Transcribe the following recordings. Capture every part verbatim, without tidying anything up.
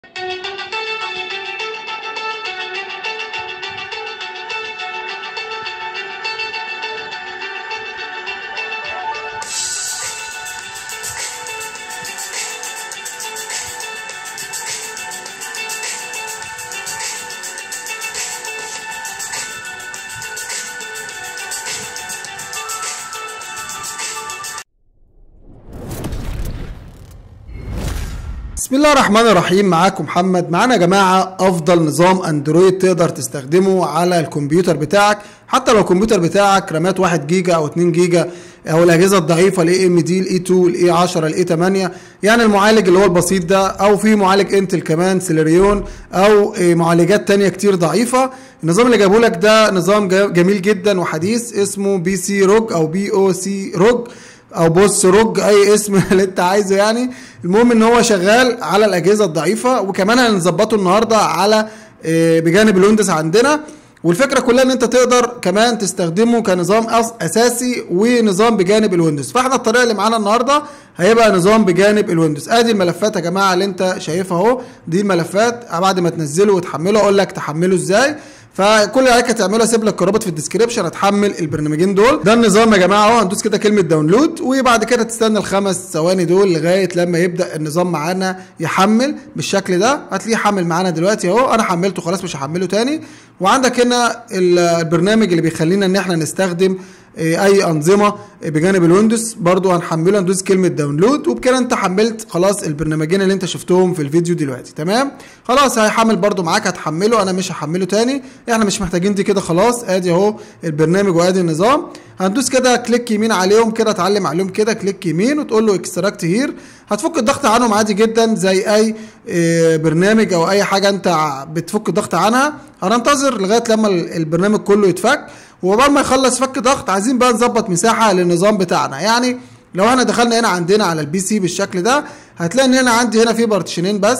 بسم الله الرحمن الرحيم. معاكم محمد. معانا يا جماعه افضل نظام اندرويد تقدر تستخدمه على الكمبيوتر بتاعك، حتى لو الكمبيوتر بتاعك رامات واحد جيجا او اتنين جيجا، او الاجهزه الضعيفه الاي ام دي الاي اتنين الاي عشرة الاي تمانية، يعني المعالج اللي هو البسيط ده، او في معالج انتل كمان سيليريون، او معالجات تانية كتير ضعيفه. النظام اللي جابه لك ده نظام جميل جدا وحديث، اسمه بي سي روج او بي او سي روج او بوس روج، اي اسم اللي انت عايزه يعني. المهم ان هو شغال على الاجهزه الضعيفه، وكمان هنظبطه النهارده على بجانب الويندوز عندنا. والفكره كلها ان انت تقدر كمان تستخدمه كنظام اساسي ونظام بجانب الويندوز. فاحنا الطريقه اللي معانا النهارده هيبقى نظام بجانب الويندوز. ادي الملفات يا جماعه اللي انت شايفها اهو، دي الملفات. بعد ما تنزله وتحمله اقول لك تحمله ازاي. فكل اللي عليك هتعمله هسيب لك الرابط في الديسكربشن، هتحمل البرنامجين دول. ده النظام يا جماعه اهو. هندوس كده كلمه داونلود، وبعد كده تستنى الخمس ثواني دول لغايه لما يبدا النظام معانا يحمل بالشكل ده. هتلاقيه حمل معانا دلوقتي اهو. انا حملته خلاص، مش هحمله تاني. وعندك هنا البرنامج اللي بيخلينا ان احنا نستخدم اي انظمه بجانب الويندوز برضو هنحمله. هندوس كلمه داونلود، وبكده انت حملت خلاص البرنامجين اللي انت شفتهم في الفيديو دلوقتي. تمام، خلاص هيحمل برضو معاك، هتحمله. انا مش هحمله تاني، احنا مش محتاجين دي كده خلاص. ادي اهو البرنامج وادي النظام. هندوس كده كليك يمين عليهم كده، تعلم عليهم كده كليك يمين وتقول له اكستراكت هير. هتفك الضغط عنهم عادي جدا زي اي برنامج او اي حاجه انت بتفك الضغط عنها. هننتظر لغايه لما البرنامج كله يتفك، وقبل ما يخلص فك ضغط عايزين بقى نظبط مساحه للنظام بتاعنا. يعني لو احنا دخلنا هنا عندنا على البي سي بالشكل ده، هتلاقي ان انا عندي هنا في بارتيشنين بس،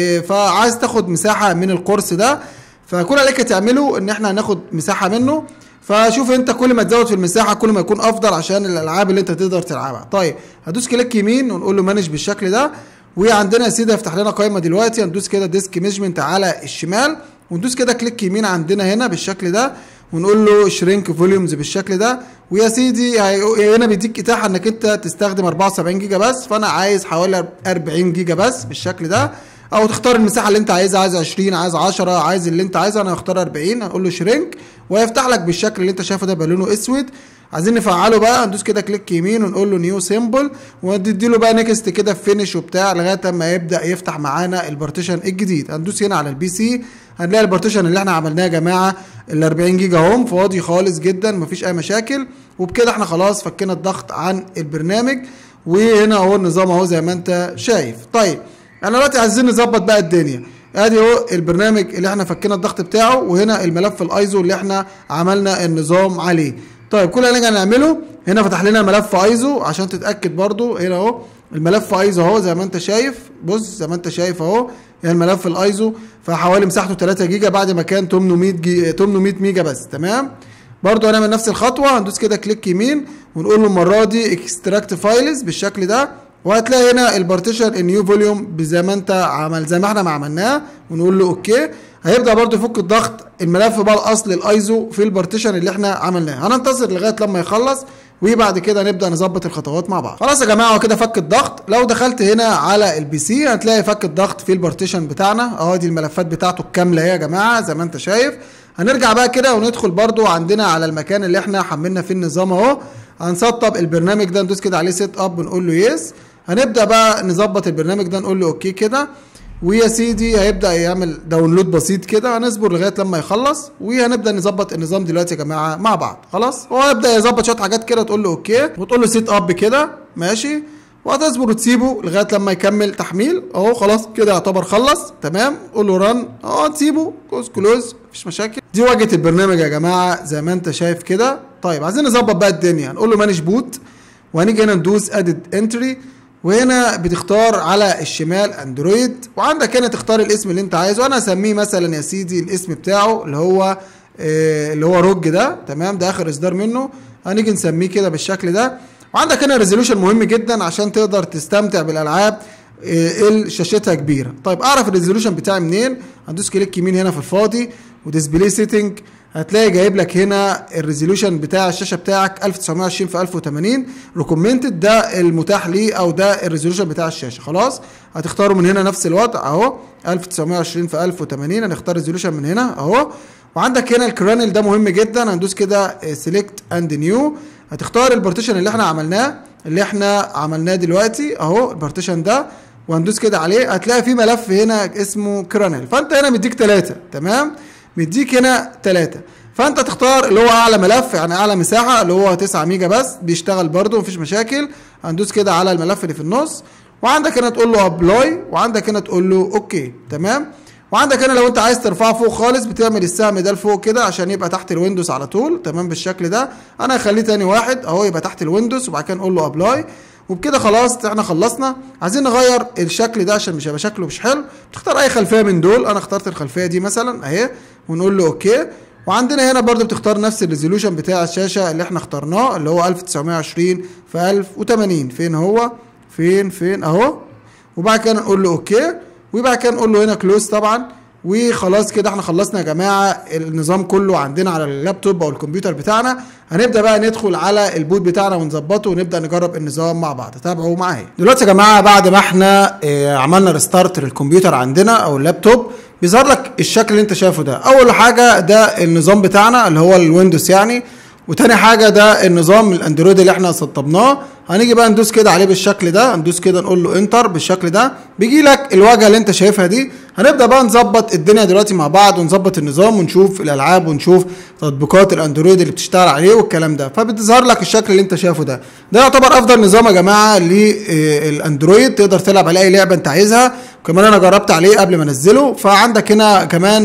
فعايز تاخد مساحه من القرص ده. فكل عليك تعمله ان احنا هناخد مساحه منه. فشوف انت كل ما تزود في المساحه كل ما يكون افضل عشان الالعاب اللي انت تقدر تلعبها. طيب هدوس كليك يمين ونقول له مانج بالشكل ده. وعندنا يا سيدي هيفتح لنا قائمه دلوقتي. هندوس كده ديسك مانجمنت على الشمال، وندوس كده كليك يمين عندنا هنا بالشكل ده، ونقول له شرينك فوليومز بالشكل ده. ويا سيدي هنا بيديك اتاحه انك انت تستخدم اربعة وسبعين جيجا بس، فانا عايز حوالي اربعين جيجا بس بالشكل ده. او تختار المساحه اللي انت عايزها، عايز عشرين، عايز عشرة، عايز اللي انت عايزه. انا هختار اربعين. هنقول له شرينك وهيفتح لك بالشكل اللي انت شايفه ده بلونه اسود. عايزين نفعله بقى، هندوس كده كليك يمين ونقول له نيو سيمبل، وندي له بقى نيكست كده فينيش وبتاع لغايه اما يبدا يفتح معانا البارتيشن الجديد. هندوس هنا على البي سي، هنلاقي البارتيشن اللي احنا عملناه يا جماعه ال اربعين جيجا اهم، فاضي خالص جدا مفيش اي مشاكل. وبكده احنا خلاص فكينا الضغط عن البرنامج. وهنا اهو النظام اهو زي ما انت شايف. طيب انا دلوقتي عايزين نظبط بقى الدنيا. ادي اهو البرنامج اللي احنا فكينا الضغط بتاعه، وهنا الملف الايزو اللي احنا عملنا النظام عليه. طيب كل اللي هنيجي نعمله هنا فتح لنا ملف ايزو عشان تتاكد برضو. هنا اهو الملف ايزو اهو زي ما انت شايف. بص زي ما انت شايف اهو، يعني الملف الايزو فحوالي مساحته تلاتة جيجا بعد ما كان تمنمية جي... تمنمية ميجا بس. تمام، برضو هنعمل نفس الخطوه. هندوس كده كليك يمين ونقول له المره دي اكستراكت فايلز بالشكل ده، وهتلاقي هنا البارتيشن النيو فوليوم زي ما انت عمل زي ما احنا ما عملناه، ونقول له اوكي. هيبدا برضو يفك الضغط الملف بقى الاصل الايزو في البارتيشن اللي احنا عملناه. هننتظر لغايه لما يخلص، وبعد كده نبدا نظبط الخطوات مع بعض. خلاص يا جماعه كده فك الضغط. لو دخلت هنا على البي سي هتلاقي فك الضغط في البارتيشن بتاعنا اهو. دي الملفات بتاعته الكامله يا جماعه زي ما انت شايف. هنرجع بقى كده وندخل برضو عندنا على المكان اللي احنا حملنا فيه النظام اهو. هنسطب البرنامج ده، ندوس كده عليه سيت اب ونقول له يس. هنبدا بقى نظبط البرنامج ده، نقول له اوكي كده. ويا سيدي هيبدا يعمل داونلود بسيط كده. هنصبر لغايه لما يخلص، وهنبدا نظبط النظام دلوقتي يا جماعه مع بعض. خلاص هو هيبدا يظبط شويه حاجات كده، تقول له اوكي وتقول له سيت اب كده ماشي، وهتصبر وتسيبه لغايه لما يكمل تحميل اهو. خلاص كده يعتبر خلص. تمام، قول له ران اهو، تسيبه كوز كلوز مفيش مشاكل. دي واجهه البرنامج يا جماعه زي ما انت شايف كده. طيب عايزين نظبط بقى الدنيا، هنقول له مانج بوت، وهنيجي هنا ندوس ادد انتري، وهنا بتختار على الشمال اندرويد، وعندك هنا تختار الاسم اللي انت عايزه. انا هسميه مثلا يا سيدي الاسم بتاعه اللي هو اه اللي هو روج ده. تمام، ده اخر اصدار منه. هنيجي نسميه كده بالشكل ده. وعندك هنا ريزولوشن مهم جدا عشان تقدر تستمتع بالالعاب ال شاشتها كبيره. طيب اعرف الريزولوشن بتاعي منين؟ هندوس كليك يمين هنا في الفاضي وديسبلاي سيتنج، هتلاقي جايب لك هنا الريزولوشن بتاع الشاشه بتاعك ألف وتسعمية وعشرين في ألف وتمانين ريكومندد، ده المتاح ليه او ده الريزولوشن بتاع الشاشه. خلاص هتختاروا من هنا نفس الوضع اهو ألف وتسعمية وعشرين في ألف وتمانين، هنختار ريزولوشن من هنا اهو. وعندك هنا الكرانل ده مهم جدا، هندوس كده سيلكت اند نيو، هتختار البارتيشن اللي احنا عملناه اللي احنا عملناه دلوقتي اهو البارتيشن ده، وهندوس كده عليه هتلاقي في ملف هنا اسمه كرانل، فانت هنا مديك ثلاثة تمام، مديك هنا ثلاثة، فانت تختار اللي هو اعلى ملف يعني اعلى مساحه اللي هو تسعة ميجا بس، بيشتغل برده مفيش مشاكل. هندوس كده على الملف اللي في النص، وعندك هنا تقول له ابلاي، وعندك هنا تقول له اوكي تمام. وعندك هنا لو انت عايز ترفعه فوق خالص بتعمل السهم ده لفوق كده عشان يبقى تحت الويندوز على طول تمام بالشكل ده. انا هخليه تاني واحد اهو يبقى تحت الويندوز، وبعد كده نقول له ابلاي، وبكده خلاص احنا خلصنا. عايزين نغير الشكل ده عشان مش هيبقى شكله مش حلو، تختار اي خلفيه من دول، انا اخترت الخلفيه دي مثلا اهي، ونقول له اوكي. وعندنا هنا برضو بتختار نفس الريزولوشن بتاع الشاشه اللي احنا اخترناه اللي هو ألف وتسعمية وعشرين في ألف وتمانين، فين هو فين فين اهو، وبعد كده نقول له اوكي، وبعد كده نقول له هنا كلوز طبعا. وخلاص كده احنا خلصنا يا جماعه النظام كله عندنا على اللابتوب او الكمبيوتر بتاعنا. هنبدا بقى ندخل على البوت بتاعنا ونظبطه ونبدا نجرب النظام مع بعض، تابعوا معايا دلوقتي يا جماعه. بعد ما احنا اه عملنا ريستارت للكمبيوتر عندنا او اللابتوب، بيظهر لك الشكل اللي انت شايفه ده. اول حاجه ده النظام بتاعنا اللي هو الويندوز يعني، وتاني حاجه ده النظام الاندرويد اللي احنا سطبناه. هنيجي بقى ندوس كده عليه بالشكل ده، هندوس كده نقول له انتر بالشكل ده، بيجي لك الواجهه اللي انت شايفها دي. هنبدا بقى نظبط الدنيا دلوقتي مع بعض، ونظبط النظام ونشوف الالعاب ونشوف تطبيقات الاندرويد اللي بتشتغل عليه والكلام ده. فبتظهر لك الشكل اللي انت شايفه ده. ده يعتبر افضل نظام يا جماعه للاندرويد، تقدر تلعب على اي لعبه انت عايزها. كمان انا جربت عليه قبل ما انزله، فعندك هنا كمان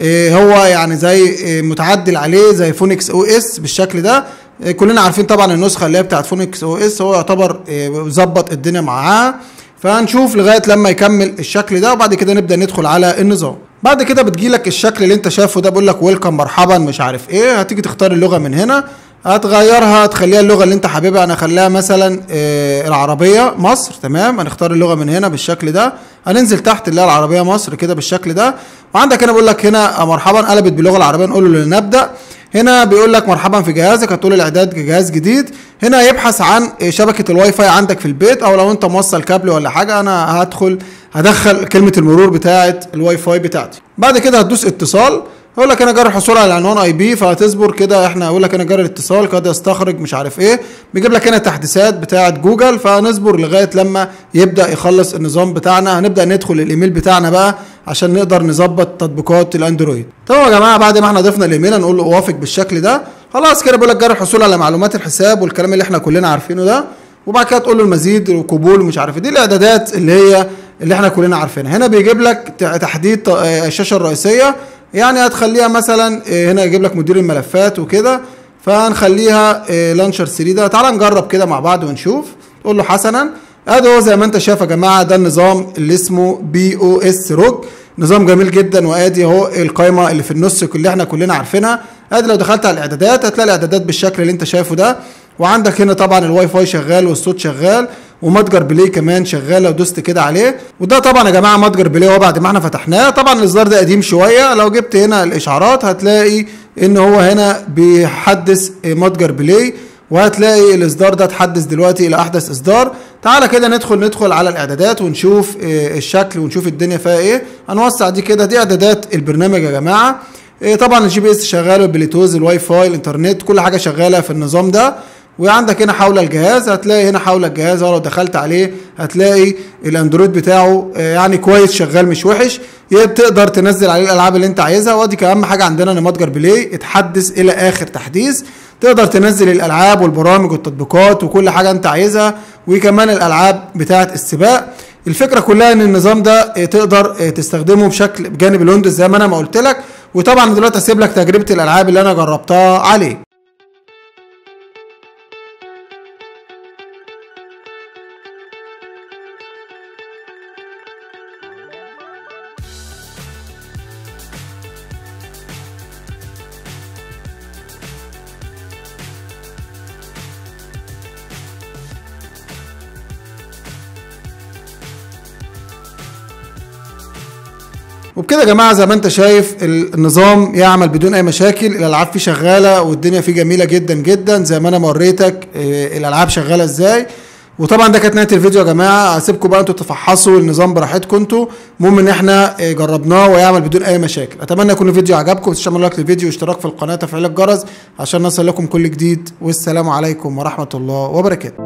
هو يعني زي متعدل عليه زي فونكس او اس بالشكل ده. كلنا عارفين طبعا النسخه اللي هي بتاعت فونكس او اس، هو يعتبر ظبط الدنيا معاها. فهنشوف لغايه لما يكمل الشكل ده، وبعد كده نبدا ندخل على النظام. بعد كده بتجيلك الشكل اللي انت شايفه ده، بيقول لك ويلكم مرحبا مش عارف ايه. هتيجي تختار اللغه من هنا، هتغيرها تخليها اللغه اللي انت حاببها. انا اخليها مثلا آه العربيه مصر تمام. هنختار اللغه من هنا بالشكل ده، هننزل تحت اللي هي العربيه مصر كده بالشكل ده. وعندك هنا بيقول لك هنا مرحبا قلبت باللغه العربيه، نقول له لنبدا. هنا بيقول لك مرحبا في جهازك، هتقول الاعداد جهاز جديد. هنا يبحث عن شبكه الواي فاي عندك في البيت، او لو انت موصل كابل ولا حاجه. انا هدخل هدخل كلمه المرور بتاعه الواي فاي بتاعتي. بعد كده هتدوس اتصال، يقول لك انا جرى الحصول على عنوان اي بي، فهتصبر كده. احنا يقول لك انا جرى الاتصال قد يستخرج مش عارف ايه، بيجيب لك هنا تحديثات بتاعه جوجل، فهنصبر لغايه لما يبدا يخلص النظام بتاعنا. هنبدا ندخل الايميل بتاعنا بقى عشان نقدر نظبط تطبيقات الاندرويد. طبعا يا جماعه بعد ما احنا ضفنا الايميل هنقول له اوافق بالشكل ده. خلاص كده بيقول لك جرى الحصول على معلومات الحساب والكلام اللي احنا كلنا عارفينه ده. وبعد كده تقول له المزيد وقبول ومش عارف دي الاعدادات اللي هي اللي احنا كلنا عارفينها. هنا بيجيب لك تحديد الشاشه الرئيسيه، يعني هتخليها مثلا هنا يجيب لك مدير الملفات وكده، فهنخليها لانشر ثري ده. تعال نجرب كده مع بعض ونشوف. تقول له حسنا. ادي هو زي ما انت شايف يا جماعه، ده النظام اللي اسمه بي او اس روج، نظام جميل جدا. وادي اهو القائمه اللي في النص اللي احنا كلنا عارفينها. ادي لو دخلت على الاعدادات هتلاقي الاعدادات بالشكل اللي انت شايفه ده. وعندك هنا طبعا الواي فاي شغال والصوت شغال، ومتجر بلاي كمان شغال لو دوست كده عليه. وده طبعا يا جماعه متجر بلاي هو بعد ما احنا فتحناه. طبعا الاصدار ده قديم شويه، لو جبت هنا الاشعارات هتلاقي ان هو هنا بيحدث متجر بلاي، وهتلاقي الاصدار ده اتحدث دلوقتي الى احدث اصدار. تعالى كده ندخل ندخل على الاعدادات ونشوف الشكل ونشوف الدنيا فيها ايه. هنوسع دي كده، دي اعدادات البرنامج يا جماعه. طبعا الجي بي اس شغال، البلوتوث، الواي فاي، الانترنت، كل حاجه شغاله في النظام ده. وعندك هنا حول الجهاز، هتلاقي هنا حول الجهاز لو دخلت عليه هتلاقي الاندرويد بتاعه يعني كويس شغال مش وحش. تقدر تنزل عليه الالعاب اللي انت عايزها. ودي اهم حاجه عندنا ان متجر بلاي اتحدث الى اخر تحديث، تقدر تنزل الالعاب والبرامج والتطبيقات وكل حاجه انت عايزها، وكمان الالعاب بتاعه السباق. الفكره كلها ان النظام ده تقدر تستخدمه بشكل بجانب الويندوز زي ما انا ما قلت لك. وطبعا دلوقتي هسيب لك تجربه الالعاب اللي انا جربتها عليه. وبكده يا جماعه زي ما انت شايف النظام يعمل بدون اي مشاكل، الالعاب فيه شغاله والدنيا فيه جميله جدا جدا زي ما انا ما وريتك الالعاب شغاله ازاي. وطبعا ده كانت نهايه الفيديو يا جماعه، هسيبكم بقى انتوا تفحصوا النظام براحتكم انتوا، المهم ان احنا جربناه ويعمل بدون اي مشاكل. اتمنى يكون الفيديو عجبكم، ما تنسوش تعملوا لايك للفيديو واشتراك في القناه وتفعيل الجرس عشان نصل لكم كل جديد، والسلام عليكم ورحمه الله وبركاته.